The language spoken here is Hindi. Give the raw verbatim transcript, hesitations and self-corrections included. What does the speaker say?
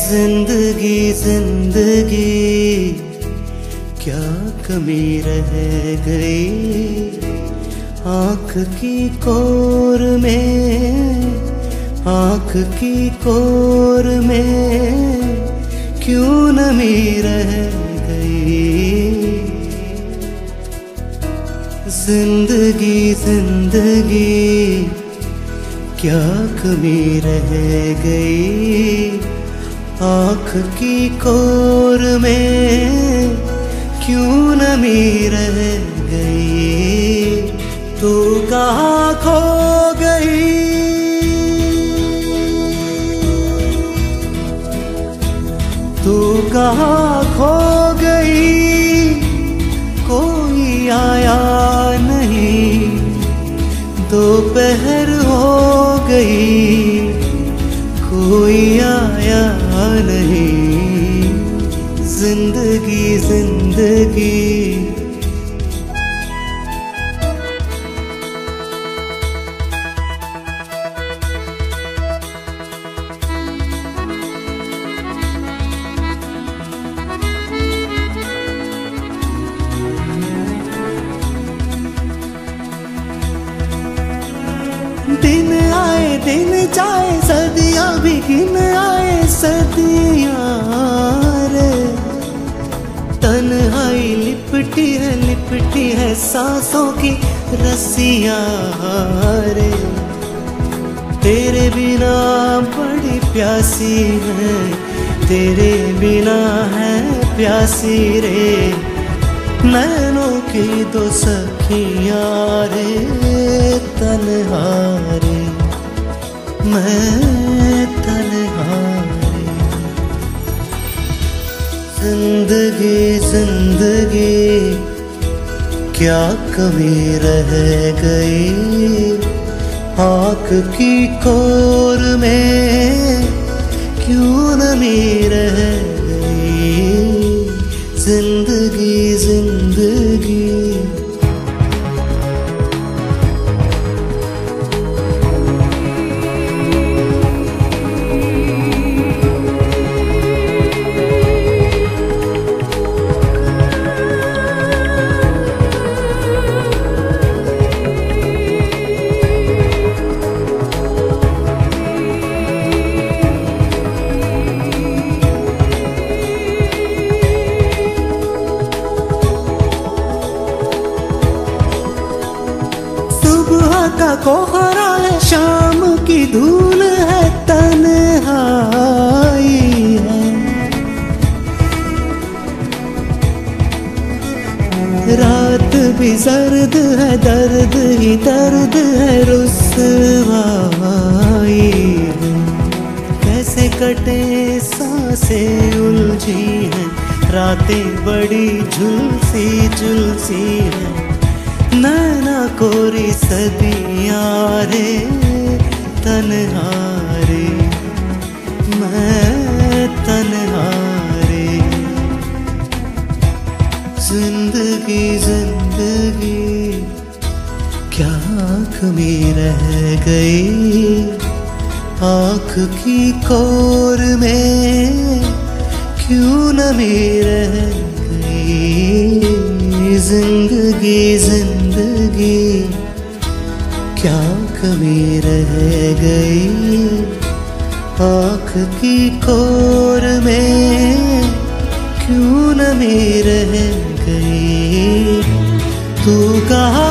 जिंदगी जिंदगी क्या कमी रह गई, आँख की कोर में, आँख की कोर में क्यों नमी रह गई। जिंदगी जिंदगी क्या कमी रह गई, आँख की कोर में क्यों नमी रह गई। तू कहाँ खो गई, तू कहाँ खो गई, कोई आया नहीं, दोपहर हो गई, कोई आया नहीं। जिंदगी जिंदगी दिन आए दिन जाए, सदियां भी गिन आए सदियां रे। तन्हाई लिपटी है लिपटी है सांसों की रस्सियां रे। तेरे बिना बड़ी प्यासी है, तेरे बिना है प्यासी रे। नैनों की दो सखियां रे, तन्हा रे मैं तन्हा रे। जिंदगी जिंदगी क्या कमी रह गई, आँख की कोर में क्यों नमी रह गई। जिंदगी जिंदगी का कोहरा है, शाम की धूल है, तन्हाई है। रात भी सर्द है, दर्द ही दर्द है, रुसवाई है। कैसे कटे सांसें उलझी हैं, रातें बड़ी झुलसी झुलसी हैं। नैना कोरी सदियां रे, तन्हा रे मैं तन्हा रे। जिंदगी जिंदगी क्या कमी रह गई, आँख की कोर में क्यों नमी रह गई। जिंदगी जिंदगी क्या कमी रह गई, आँख की कोर में क्यों नमी रह गई। तू कहाँ